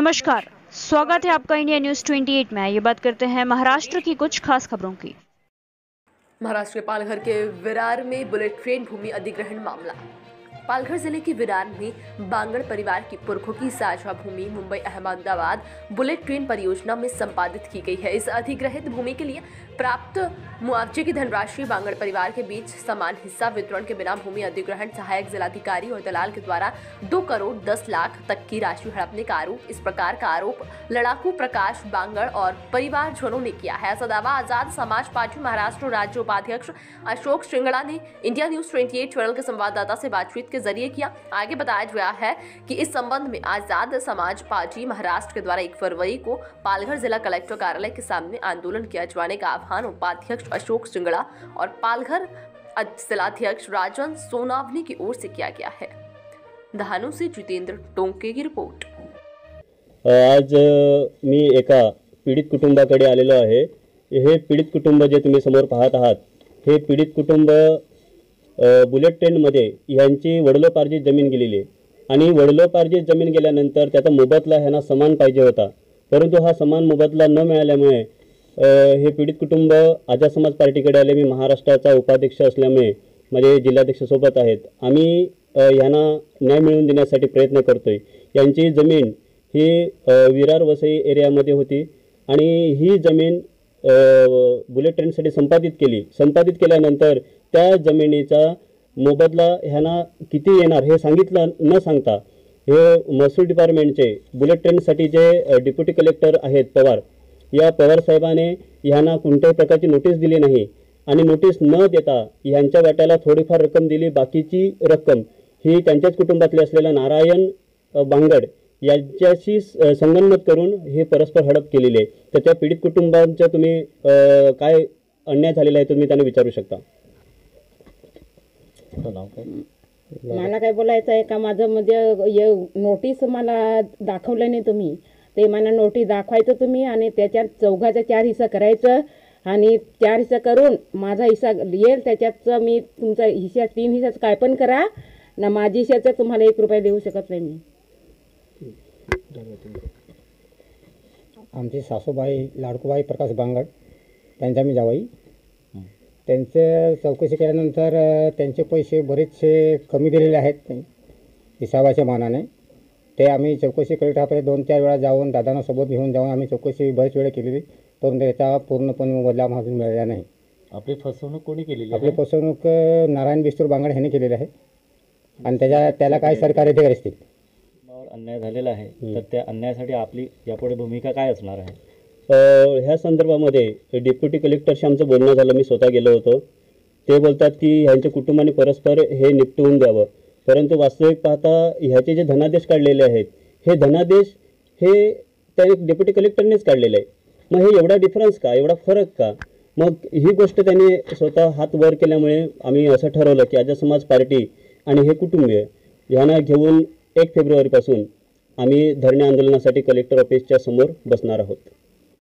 नमस्कार, स्वागत है आपका इंडिया न्यूज 28 में। ये बात करते हैं महाराष्ट्र की कुछ खास खबरों की। महाराष्ट्र के पालघर के विरार में बुलेट ट्रेन भूमि अधिग्रहण मामला। पालघर जिले के विरार में बांगड़ परिवार की पुरखों की साझा भूमि मुंबई अहमदाबाद बुलेट ट्रेन परियोजना में संपादित की गई है। इस अधिग्रहित भूमि के लिए प्राप्त मुआवजे की धनराशि बांगड़ परिवार के बीच समान हिस्सा वितरण के बिना भूमि अधिग्रहण सहायक जिलाधिकारी और दलाल के द्वारा 2 करोड़ 10 लाख तक की राशि हड़पने का आरोप। इस प्रकार का आरोप लड़ाकू प्रकाश बांगड़ और परिवारजनों ने किया है। ऐसा दावा आजाद समाज पार्टी महाराष्ट्र राज्य उपाध्यक्ष अशोक श्रृंगला ने इंडिया न्यूज 28 चैनल के संवाददाता से बातचीत के जरिए किया। आगे बताया गया है कि इस संबंध में आजाद समाज पार्टी महाराष्ट्र के द्वारा 1 फरवरी को पालघर जिला कलेक्टर कार्यालय के सामने आंदोलन किया जाने का आह्वान उपाध्यक्ष अशोक श्रृंगला और पालघर जिलाध्यक्ष राजन सोनावने की ओर से किया गया है। दहानू से जितेंद्र टोंके की रिपोर्ट। आज मी एका पीडित कुटुंबाकडे आलेलो आहे। हे पीडित कुटुंब जे तुम्ही समोर पाहत आहात, हे पीडित कुटुंब बुलेट ट्रेनमध्ये यांची वडिलोपार्जित जमीन गेलेली आहे आणि वडिलोपार्जित जमीन गेल्यानंतर त्याचा मोबदला ह्यांना समान पाहिजे होता, परंतु हा समान मोबदला न मिळाल्यामुळे हे पीडित कुटुंब आजाद समाज पार्टीकडे आले। मी महाराष्ट्राचा उपाध्यक्ष असल्यामुळे माझे जिल्हाध्यक्ष सोबत आहेत। आम्ही यांना न्याय मिळवून देण्यासाठी प्रयत्न करतोय। यांची जमीन ही विरार वसई एरियामध्ये होती आणि ही जमीन बुलेट ट्रेनसाठी संपादित केल्यानंतर त्या जमिनीचा मोबदला ह्यांना किती येणार हे सांगितलं न सांगता हे महसूल डिपार्टमेंटचे बुलेट ट्रेनसाठी जे डेप्युटी कलेक्टर आहेत पवार, या पवार साहेबांनी ह्यांना कोणत्याही प्रकारची नोटीस दिली नाही आणि नोटीस न देता ह्यांच्या वाट्याला थोडीफार रक्कम दिली। बाकीची रक्कम ही त्यांच्याच कुटुंबातले असलेला नारायण बांगड यांच्याशी संगनमत करून हे परस्पर हडप केलेले आहे। तर त्या पीडित कुटुंबांच्या तुम्ही काय अन्याय झालेला आहे तुम्ही त्यांना विचारू शकता। मला काय बोलायचं आहे का, माझं मध्ये नोटीस मला दाखवलं नाही तुम्ही, ते मला नोटीस दाखवायचं तुम्ही आणि त्याच्यात 4चा 4 हिस्सा करायचं आणि 4 हिस्सा करून माझा हिस्सा येईल त्याच्यात मी तुमचा हिस्सा 3 हिस्साच काय पण करा ना, माझी हिस्साचं तुम्हाला 1 रुपया देऊ शकत नाही मी। आमची सासूबाई लाडकूबाई प्रकाश बांगड त्यांचा मी जावई, त्यांचे चौकशी केल्यानंतर त्यांचे पैसे बरेचसे कमी दिलेले आहेत हिसाबाच्या मानाने। ते आम्ही चौकशी कलेक्टर आपले 2-4 वेळा जाऊन दादांना सोबत घेऊन जाऊन आम्ही चौकशी बरेच वेळा केलेली, पण त्याचा पूर्णपणे मोबदला अजून मिळाला नाही। आपली फसवणूक कोणी केलेली? आपली फसवणूक नारायण बिस्तूर बांगड ह्याने केलेली आहे आणि त्याला काय सरकारी अधिकारी असतील। अन्याय झालेला आहे, तर त्या अन्यायासाठी आपली यापुढे भूमिका काय असणार आहे? ह्या संदर्भामध्ये डेप्युटी कलेक्टरशी आमचं बोलणं झालं। मी स्वतः गेलो होतो। ते बोलतात की ह्यांच्या कुटुंबाने परस्पर हे निपटवून द्यावं, परंतु वास्तविक पाहता ह्याचे जे धनादेश काढलेले आहेत हे धनादेश हे त्या डेप्युटी कलेक्टरनेच काढलेले आहे। मग हे एवढा डिफरन्स का, एवढा फरक का? मग ही गोष्ट त्यांनी स्वतः हात वर केल्यामुळे आम्ही असं ठरवलं की आजाद समाज पार्टी आणि हे कुटुंबीय यांना घेऊन 1 फेब्रुवारीपासून आम्ही धरणे आंदोलनासाठी कलेक्टर ऑफिसच्या समोर बसणार आहोत।